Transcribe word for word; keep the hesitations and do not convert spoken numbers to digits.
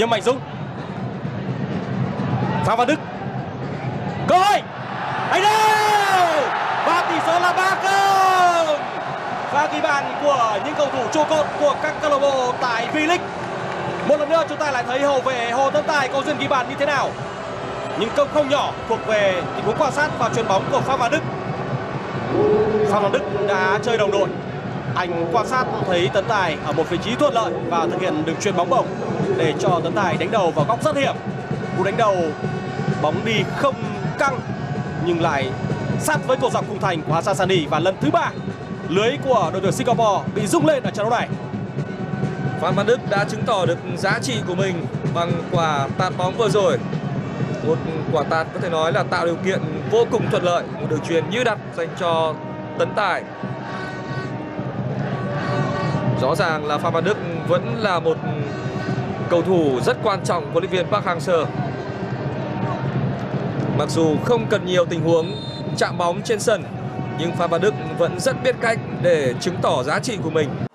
Nhâm Mạnh Dũng. Phạm Văn Đức. Cơ hội. Đánh đâu. Và tỷ số là ba không. Và ghi bàn của những cầu thủ trụ cột của các câu lạc bộ tại V-League. Một lần nữa chúng ta lại thấy hậu vệ Hồ Tấn Tài có duyên ghi bàn như thế nào. Nhưng công không nhỏ thuộc về tình huống quan sát và chuyền bóng của Phạm Văn Đức. Phạm Văn Đức đã chơi đồng đội. Anh quan sát thấy Tấn Tài ở một vị trí thuận lợi và thực hiện đường chuyền bóng bổng để cho Tấn Tài đánh đầu vào góc rất hiểm. Cú đánh đầu bóng đi không căng nhưng lại sát với cột dọc khung thành của Hassan Sani, và lần thứ ba lưới của đội tuyển Singapore bị rung lên ở trận đấu này. Phạm Văn Đức đã chứng tỏ được giá trị của mình bằng quả tạt bóng vừa rồi. Một quả tạt có thể nói là tạo điều kiện vô cùng thuận lợi, một đường chuyền như đặt dành cho Tấn Tài. Rõ ràng là Phạm Văn Đức vẫn là một cầu thủ rất quan trọng của huấn luyện viên Park Hang-seo. Mặc dù không cần nhiều tình huống chạm bóng trên sân, nhưng Phạm Văn Đức vẫn rất biết cách để chứng tỏ giá trị của mình.